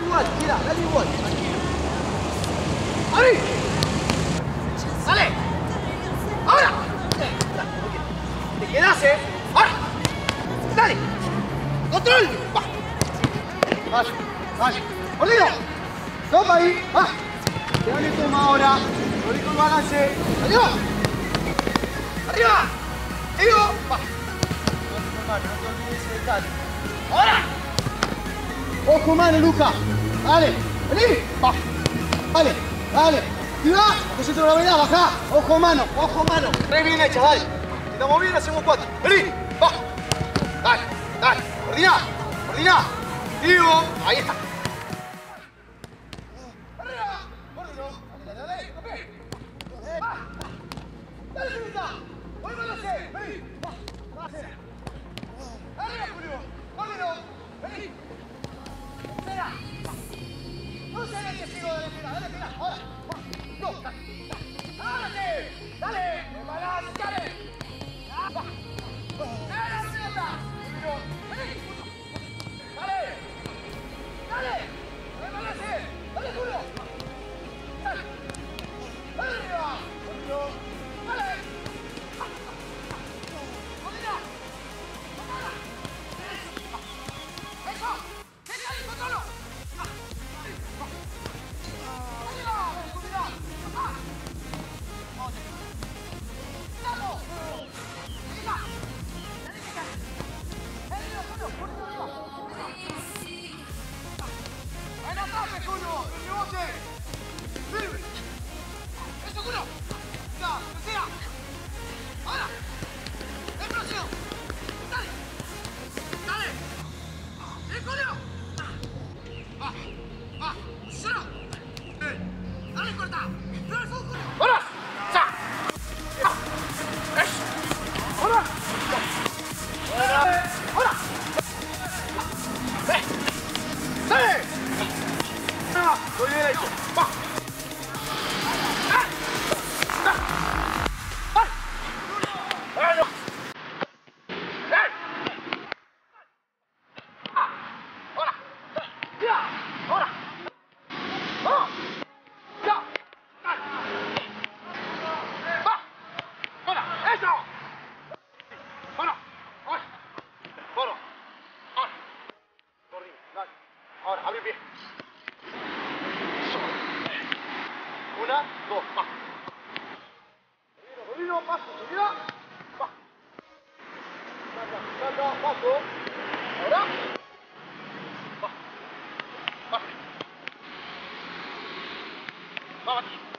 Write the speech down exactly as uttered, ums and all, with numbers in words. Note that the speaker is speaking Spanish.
igual, tira, dale igual. ¡Abrí! ¡Dale! ¡Ahora! Te quedás, ¿eh? ¡Ahora! ¡Dale! ¡Control! ¡Va! ¡Vaya! ¡Vaya! ¡Olvido! ¡Toma ahí! ¡Va! Dale toma ahora. Lo con el balance. ¡Arriba! ¡Arriba! ¡Digo! ¡Va! No, hermano, no te olvides ese detalle. ¡Ahora! ¡Ojo, mano, Luca! ¡Dale! ¡Vení! ¡Va! ¡Dale! ¡Dale! ¡Tira! ¡No se te lo venga! ¡Bajá! ¡Ojo, mano! ¡Ojo, mano! Tres bien hechas, dale. Si estamos bien, hacemos cuatro. ¡Vení! ¡Va! ¡Dale! ¡Dale! ¡Coordiná! ¡Coordiná! ¡Digo! Ahí está. ¡Arriba! ¡Coordino! ¡Dale, dale! ¡Va! ¡Va! ¡Dale, Julita! ¡Vuelvan a hacer! ¡Vení! ¡Va! ¡Va a hacer! ¡Arriba, Julio! ¡Coordino! ¡Vení! ¡Espera! ¡No se le testigo de la espera! ¡Dale, espera! ¡Ahora! ¡No! ¡Dale! ¡Dale! ¡Dale! ¡Balance! ¡Dale! ¡Va! ¡Dale, Julita! ¡Julio! ¡Vení! ¡Dale! ¡Dale! ¡Balance! ¡Dale, Julio! ¡Dale! ¡Arriba! ¡Julio! ¡Dale! ¡Coordina! ¡Ahora! ¡Eso! ¡Déjale, controlo! Voy derecho. ¡Va! ¡Ah! ¡Ah! ¡Ah! ¡Ah, no! ¡Eh! ¡Ah! ¡Ahora! ¡Ya! ¡Ahora! ¡Oh! ¡Ya! ¡Dale! ¡Va! ¡Ahora! ¡Eso! ¡Ahora! ¡Ahora! ¡Ahora! ¡Ahora! ¡Corri! ¡Dale! ¡Ahora! ¡Abre el pie! Una, dos, va. Rodrigo, paso, subida. Va. Salta, salta, paso. Ahora. Va. Va. Va aquí.